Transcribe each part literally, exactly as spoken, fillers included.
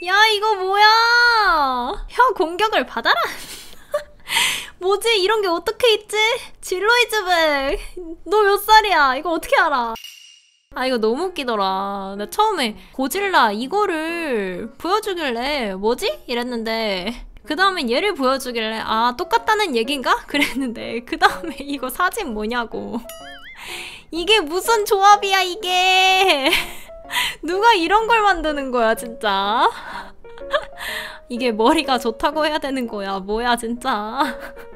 야, 이거 뭐야? 혀 공격을 받아라? 뭐지? 이런 게 어떻게 있지? 질로이즈백. 너 몇 살이야? 이거 어떻게 알아? 아, 이거 너무 웃기더라. 나 처음에 고질라 이거를 보여주길래 뭐지? 이랬는데 그 다음에 얘를 보여주길래 아, 똑같다는 얘긴가? 그랬는데 그 다음에 이거 사진 뭐냐고. 이게 무슨 조합이야 이게. 누가 이런 걸 만드는 거야 진짜. 이게 머리가 좋다고 해야 되는 거야 뭐야 진짜.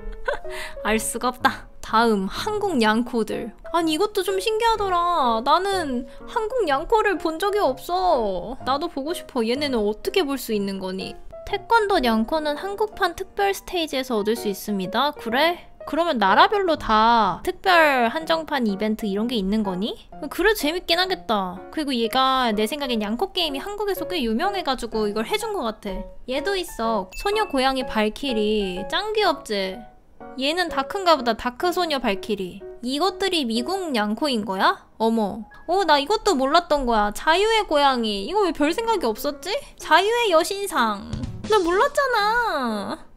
알 수가 없다. 다음 한국 양코들. 아니 이것도 좀 신기하더라. 나는 한국 양코를 본 적이 없어. 나도 보고 싶어. 얘네는 어떻게 볼 수 있는 거니? 태권도 양코는 한국판 특별 스테이지에서 얻을 수 있습니다. 그래? 그러면 나라별로 다 특별 한정판 이벤트 이런 게 있는 거니? 그래도 재밌긴 하겠다. 그리고 얘가 내 생각엔 양코 게임이 한국에서 꽤 유명해가지고 이걸 해준 것 같아. 얘도 있어. 소녀 고양이 발키리. 짱 귀엽지? 얘는 다크인가 보다. 다크 소녀 발키리. 이것들이 미국 양코인 거야? 어머. 어, 나 이것도 몰랐던 거야. 자유의 고양이. 이거 왜 별 생각이 없었지? 자유의 여신상. 나 몰랐잖아.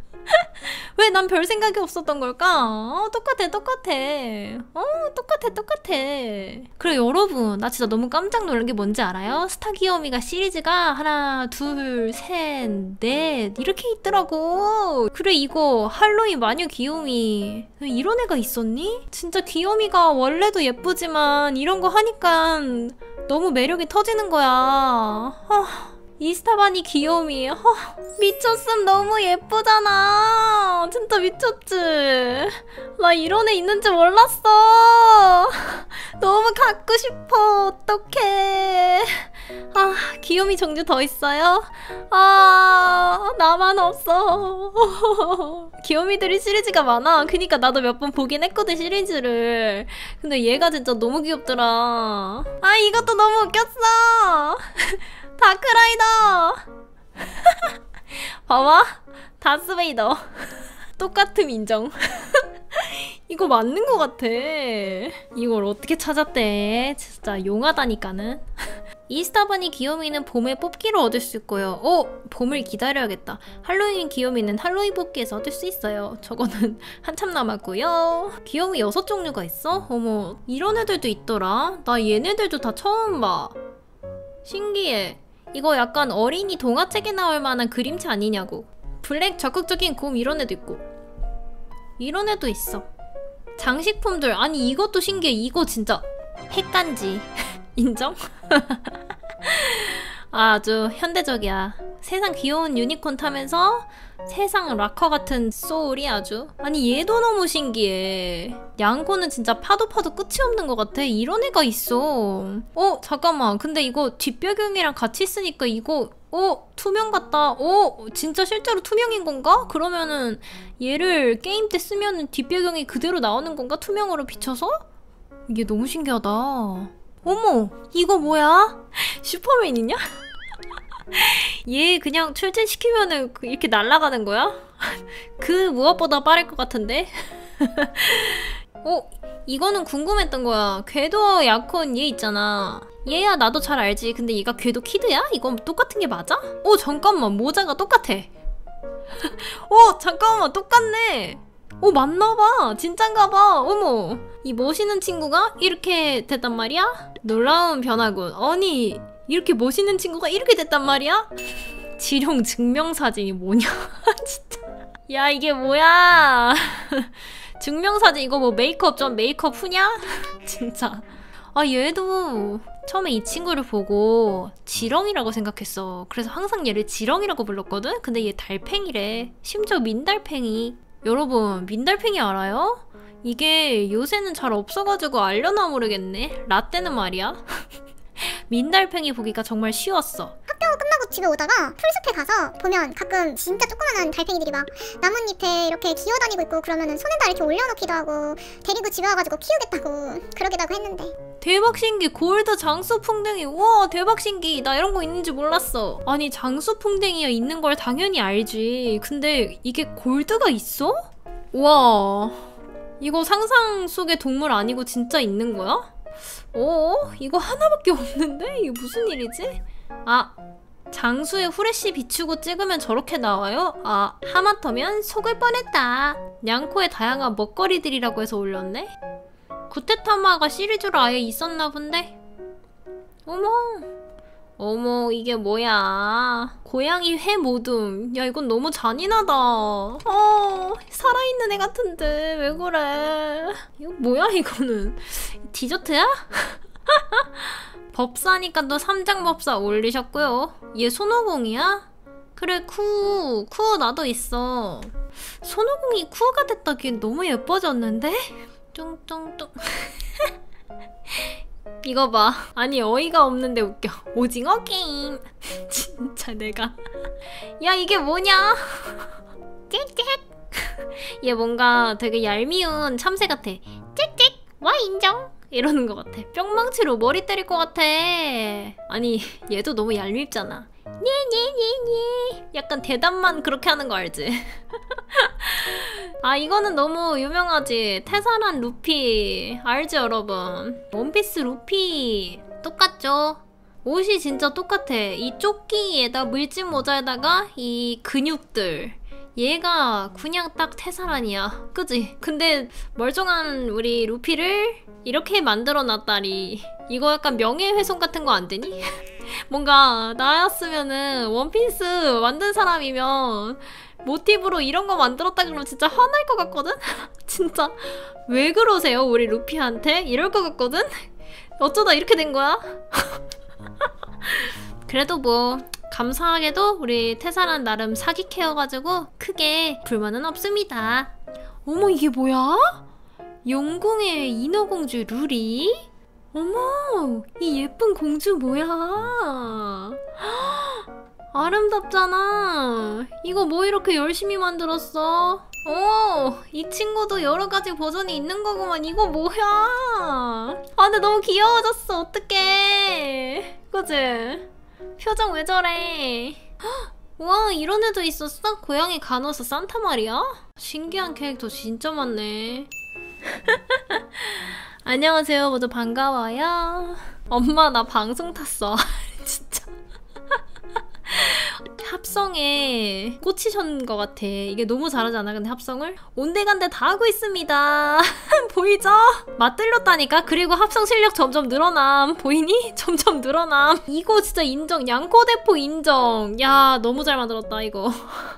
왜 난 별 생각이 없었던 걸까? 어, 똑같아 똑같아. 어, 똑같아 똑같아. 그래 여러분, 나 진짜 너무 깜짝 놀란 게 뭔지 알아요? 스타 귀요미가 시리즈가 하나 둘 셋 넷 이렇게 있더라고. 그래 이거 할로윈 마녀 귀요미. 이런 애가 있었니? 진짜 귀요미가 원래도 예쁘지만 이런 거 하니까 너무 매력이 터지는 거야. 아, 이스타바니 귀요미. 허, 미쳤음. 너무 예쁘잖아. 진짜 미쳤지? 나 이런 애 있는지 몰랐어. 너무 갖고 싶어. 어떡해. 아, 귀요미 종류 더 있어요? 아, 나만 없어. 귀요미들이 시리즈가 많아. 그니까 나도 몇 번 보긴 했거든 시리즈를. 근데 얘가 진짜 너무 귀엽더라. 아, 이것도 너무 웃겼어. 다크라이더. 봐봐. 다스베이더. 똑같음 인정. 이거 맞는 것 같아. 이걸 어떻게 찾았대. 진짜 용하다니까는. 이스타바니 귀요미는 봄에 뽑기로 얻을 수 있고요. 어? 봄을 기다려야겠다. 할로윈 귀요미는 할로윈 뽑기에서 얻을 수 있어요. 저거는 한참 남았고요. 귀요미 여섯 종류가 있어? 어머, 이런 애들도 있더라. 나 얘네들도 다 처음 봐. 신기해. 이거 약간 어린이 동화책에 나올 만한 그림체 아니냐고. 블랙 적극적인 곰 이런 애도 있고 이런 애도 있어. 장식품들. 아니 이것도 신기해. 이거 진짜 핵간지. 인정? 아주 현대적이야. 세상 귀여운 유니콘 타면서 세상 락커 같은 소울이 아주. 아니 얘도 너무 신기해. 양코는 진짜 파도 파도 끝이 없는 것 같아. 이런 애가 있어. 어? 잠깐만. 근데 이거 뒷배경이랑 같이 쓰니까 이거 어? 투명 같다. 어? 진짜 실제로 투명인 건가? 그러면은 얘를 게임 때 쓰면은 뒷배경이 그대로 나오는 건가? 투명으로 비춰서? 이게 너무 신기하다. 어머! 이거 뭐야? 슈퍼맨이냐? 얘 그냥 출전시키면은 이렇게 날아가는 거야? 그 무엇보다 빠를 것 같은데? 어? 이거는 궁금했던 거야. 궤도 약혼 얘 있잖아. 얘야 나도 잘 알지. 근데 얘가 궤도 키드야? 이건 똑같은 게 맞아? 어 잠깐만, 모자가 똑같아. 어 잠깐만, 똑같네. 어 맞나봐. 진짠가봐. 어머, 이 멋있는 친구가 이렇게 됐단 말이야? 놀라운 변화군. 아니 이렇게 멋있는 친구가 이렇게 됐단 말이야? 지룡 증명사진이 뭐냐. 진짜. 야 이게 뭐야. 증명사진 이거 뭐 메이크업 전 메이크업 후냐? 진짜. 아 얘도 처음에 이 친구를 보고 지렁이라고 생각했어. 그래서 항상 얘를 지렁이라고 불렀거든? 근데 얘 달팽이래. 심지어 민달팽이. 여러분 민달팽이 알아요? 이게 요새는 잘 없어가지고 알려나 모르겠네. 라떼는 말이야. 민달팽이 보기가 정말 쉬웠어. 학교 끝나고 집에 오다가 풀숲에 가서 보면 가끔 진짜 조그만한 달팽이들이 막 나뭇잎에 이렇게 기어다니고 있고, 그러면은 손에다 이렇게 올려놓기도 하고 데리고 집에 와가지고 키우겠다고 그러기도 했는데. 대박 신기. 골드 장수풍뎅이. 우와 대박 신기. 나 이런 거 있는지 몰랐어. 아니 장수풍뎅이야 있는 걸 당연히 알지. 근데 이게 골드가 있어? 우와, 이거 상상 속의 동물 아니고 진짜 있는 거야? 어? 이거 하나밖에 없는데? 이게 무슨 일이지? 아, 장수에 후레쉬 비추고 찍으면 저렇게 나와요? 아, 하마터면 속을 뻔했다. 냥코의 다양한 먹거리들이라고 해서 올렸네? 구테타마가 시리즈로 아예 있었나 본데? 어머, 어머, 이게 뭐야. 고양이 회 모둠. 야, 이건 너무 잔인하다. 어, 살아있는 애 같은데 왜 그래. 이거 뭐야 이거는. 디저트야? 법사니까 또 삼장법사 올리셨고요. 얘 손오공이야? 그래, 쿠. 쿠 나도 있어. 손오공이 쿠가 됐다기엔 너무 예뻐졌는데? 뚱뚱뚱. 이거 봐. 아니, 어이가 없는데 웃겨. 오징어 게임. 진짜 내가. 야, 이게 뭐냐? 짹짹. 얘 뭔가 되게 얄미운 참새 같아. 짹짹. 와, 인정. 이러는 것 같아. 뿅망치로 머리 때릴 것 같아. 아니, 얘도 너무 얄밉잖아. 녜녜녜녜. 약간 대답만 그렇게 하는 거 알지? 아, 이거는 너무 유명하지. 태산한 루피. 알지, 여러분? 원피스 루피. 똑같죠? 옷이 진짜 똑같아. 이 조끼에다 물집 모자에다가 이 근육들. 얘가 그냥 딱 태산한이야. 그지? 근데 멀쩡한 우리 루피를 이렇게 만들어놨다니. 이거 약간 명예훼손 같은 거 안 되니? 뭔가 나였으면은 원피스 만든 사람이면 모티브로 이런 거 만들었다 그러면 진짜 화날 것 같거든? 진짜 왜 그러세요 우리 루피한테? 이럴 것 같거든? 어쩌다 이렇게 된 거야? 그래도 뭐 감사하게도 우리 태산한 나름 사기캐여가지고 크게 불만은 없습니다. 어머, 이게 뭐야? 영궁의 인어공주 루리? 어머, 이 예쁜 공주 뭐야? 아름답잖아. 이거 뭐 이렇게 열심히 만들었어? 오, 이 친구도 여러 가지 버전이 있는 거구만. 이거 뭐야? 아, 근데 너무 귀여워졌어. 어떡해. 그치? 표정 왜 저래? 와, 이런 애도 있었어? 고양이 간호사 산타 말이야? 신기한 캐릭터 진짜 많네. 안녕하세요. 모두 반가워요. 엄마, 나 방송 탔어. 진짜. 합성에 꽂히신 것 같아. 이게 너무 잘하지 않아? 근데 합성을? 온데간데 다 하고 있습니다. 보이죠? 맞들렸다니까? 그리고 합성 실력 점점 늘어남. 보이니? 점점 늘어남. 이거 진짜 인정. 양코대포 인정. 야, 너무 잘 만들었다 이거.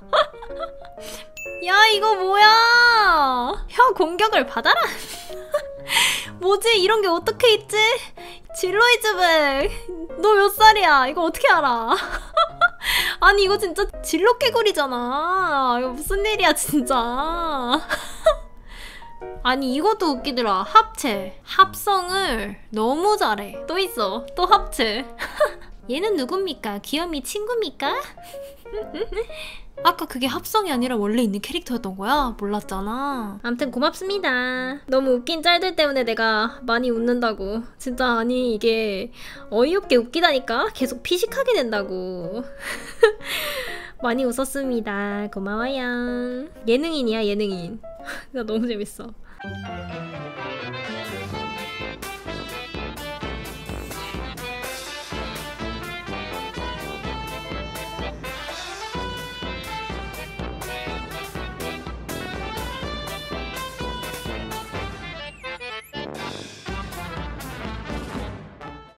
야, 이거 뭐야? 혀 공격을 받아라. 뭐지? 이런 게 어떻게 있지? 진로이즈백. 너 몇 살이야? 이거 어떻게 알아? 아니, 이거 진짜 진로 깨구리잖아. 이거 무슨 일이야 진짜. 아니, 이것도 웃기더라. 합체. 합성을 너무 잘해. 또 있어. 또 합체. 얘는 누굽니까? 귀염이 친구입니까? 아까 그게 합성이 아니라 원래 있는 캐릭터였던 거야? 몰랐잖아. 아무튼 고맙습니다. 너무 웃긴 짤들 때문에 내가 많이 웃는다고. 진짜 아니 이게 어이없게 웃기다니까? 계속 피식하게 된다고. 많이 웃었습니다. 고마워요. 예능인이야, 예능인. 나 너무 재밌어.